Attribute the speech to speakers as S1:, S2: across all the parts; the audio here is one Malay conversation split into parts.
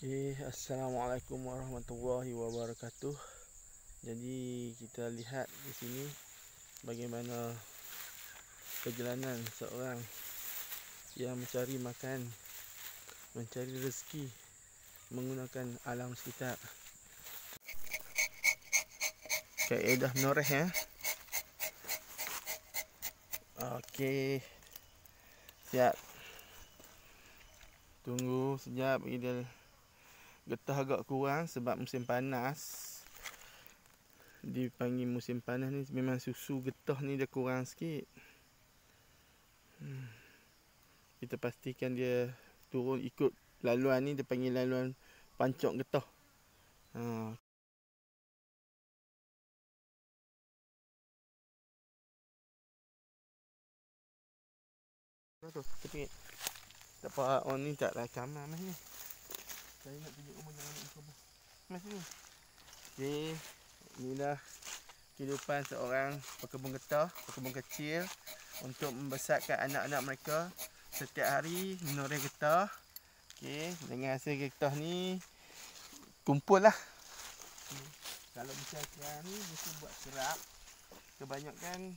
S1: Assalamualaikum warahmatullahi wabarakatuh. Jadi kita lihat di sini bagaimana perjalanan seorang yang mencari makan, mencari rezeki menggunakan alam sekitar. Kaedah menoreh ya. Okey. Siap. Tunggu sekejap bagi dia getah agak kurang sebab musim panas. Dipanggil musim panas ni memang susu getah ni dia kurang sikit. Kita pastikan dia turun ikut laluan ni, dia panggil laluan pancok getah. Tu kecil. Tak apa on ni tak rakaman mas ni. Saya nak tunjuk rumah jangan nak ikut mas ni. Okey, inilah kehidupan seorang pekebun getah, pekebun kecil untuk membesarkan anak-anak mereka. Setiap hari menoreh getah. Okey, dengan hasil getah ni kumpul lah. Kalau macam sekarang ni mesti buat kerap. Kebanyakan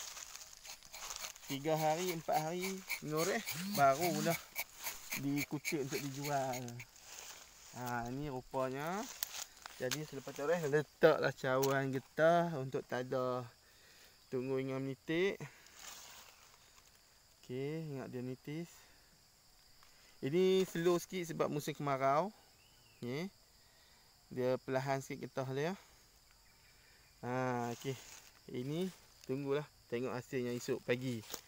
S1: 3 hari, 4 hari menoreh barulah dikutip untuk dijual. Ini rupanya. Jadi selepas toreh letaklah cawan getah untuk tadah. Tunggu hingga menitik. Okey, ingat dia nitis. Ini slow sikit sebab musim kemarau. Okey. Dia perlahan sikit getah dia. Okey. Ini tunggulah tengok hasilnya esok pagi.